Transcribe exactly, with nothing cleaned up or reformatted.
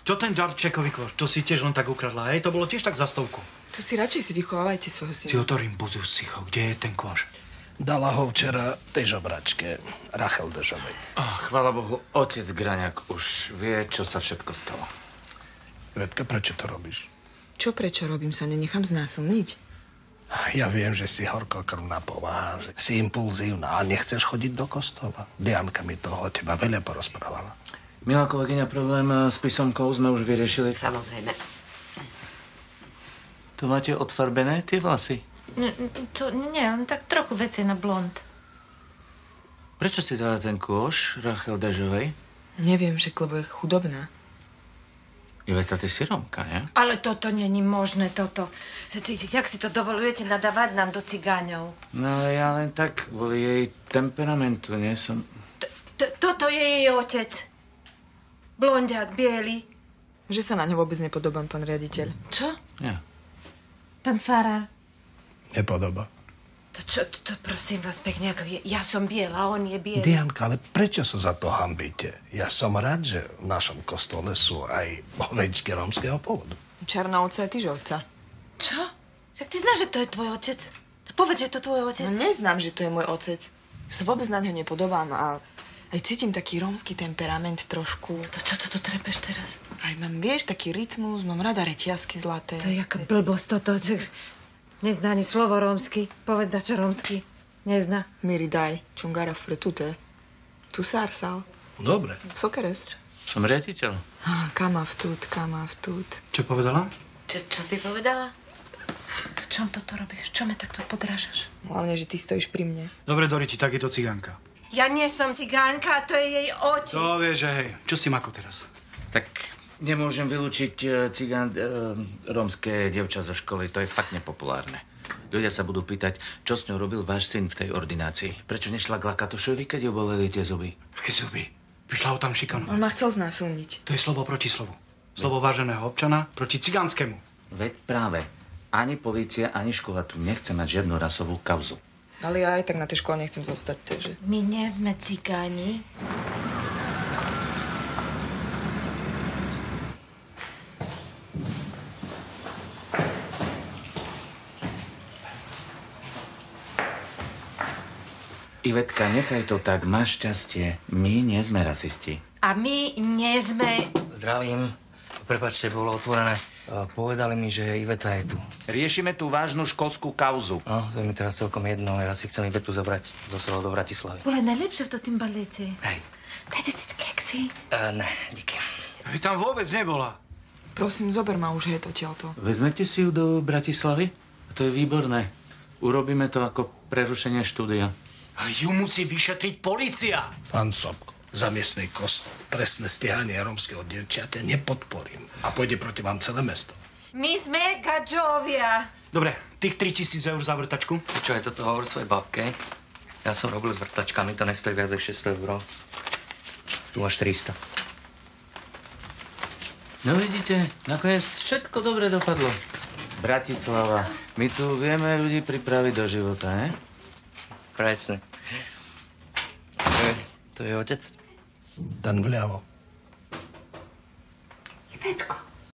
Čo ten darčekový koš? To si tiež len tak ukradla, hej? To bolo tiež tak za stovku. Tu si radšej si vychovávajte svojho syna. Si otorím buzu, Sicho. Kde je ten koš? Dala ho včera tej žobračke, Rachel Dežovej. Oh, chvála Bohu, otec Graňák už vie, čo sa všetko stalo. Ivetka, prečo to robíš? Čo prečo robím? Sa nenechám znásilniť? Ja viem, že si horkokrvná povaha, že si impulzívna a nechceš chodiť do kostola. Dianka mi toho o teba veľa porozprávala. Milá kolegyňa, problém s písomkou sme už vyriešili. Samozrejme. Tu máte odfarbené tie vlasy? N- to nie, len tak trochu veci na blond. Prečo si dala ten kôš Rachel Dežovej? Neviem, že lebo je chudobná. Iveta, ty si Rómka, nie? Ale toto není možné, toto. Ty, jak si to dovolujete nadávať nám do cigáňov? No ale ja len tak, kvôli jej temperamentu, nie som... Toto je jej otec. Blondiak, biely. Že sa na ňo vôbec nepodobám, pán riaditeľ. Čo? Ja. Pán farár. Nepodoba. To čo, to, to prosím vás pekne, ako je, ja som biela, on je biely. Dianka, ale prečo sa za to hanbíte? Ja som rád, že v našom kostole sú aj ovečky rómskeho pôvodu. Čarná ovca je tyžovca. Čo? Však ty znáš, že to je tvoj otec? Tak povedz, že je to tvoj otec. No neznám, že to je môj otec. Sa vôbec na ňo nepodobám a aj cítim taký rómsky temperament trošku. To čo to tu trepeš teraz? Aj mám, vieš, taký rytmus, mám rada reťazky zlaté. To je jaká blbosť toto. Nezná ani slovo rómsky. Povedz dačo rómsky. Nezná. Miri daj, čungara v pretute. Tu sa arsal. Dobre. Sokeres. Som riaditeľ. Ah, kama vtút, kama vtút. Čo povedala? Čo, čo si povedala? To čom toto robíš? Čo ma takto podrážaš? Hlavne, že ty stojíš pri mne. Dobre, Doriti, tak je to cigánka. Ja nie som cigánka, to je jej otec. To vieš, že hej. Čo si mako teraz? Tak nemôžem vylúčiť uh, cigán, uh, rómske dievča zo školy. To je fakt nepopulárne. Ľudia sa budú pýtať, čo s ňou robil váš syn v tej ordinácii. Prečo nešla k Lakatošovi, keď ju boleli tie zuby? Aké zuby? Prišla ho tam šikanovať. On ma chcel znásilniť. To je slovo proti slovu. Slovo váženého občana proti cigánskemu. Veď práve. Ani polícia, ani škola tu nechce mať žiadnu rasovú kauzu. Ale ja aj tak na tej škole nechcem zostať, takže... My nie sme cigáni. Ivetka, nechaj to tak, máš šťastie. My nie sme rasisti. A my nie sme... Zdravím. Prepáčte, bolo otvorené. Povedali mi, že Iveta je tu. Riešime tú vážnu školskú kauzu. No, to je mi teraz celkom jedno. Ja si chcem Ivetu zobrať zo sela do Bratislavy. Bolo najlepšie v to tým balete. Hej. Dajte si keksy. Uh, ne, díky. Vy tam vôbec nebola. Prosím, zober ma už, hej, odtiaľto. Vezmete si ju do Bratislavy? To je výborné. Urobíme to ako prerušenie štúdia. Ale ju musí vyšetriť polícia. Pán Sobko, za miestnej kostol trestné stíhanie rómskeho dievčaťa nepodporím. A pôjde proti vám celé mesto. My sme gadžovia. Dobre, tých tritisíc eur za vrtačku. Čo je toto, hovor svojej babke? Ja som robil s vrtačkami, to nestojí viac ako šesťsto eur. Tu máš tristo. No vidíte, nakoniec všetko dobre dopadlo. Bratislava, my tu vieme ľudí pripraviť do života, ne? Presne. To je, to je otec? Ten vľavo.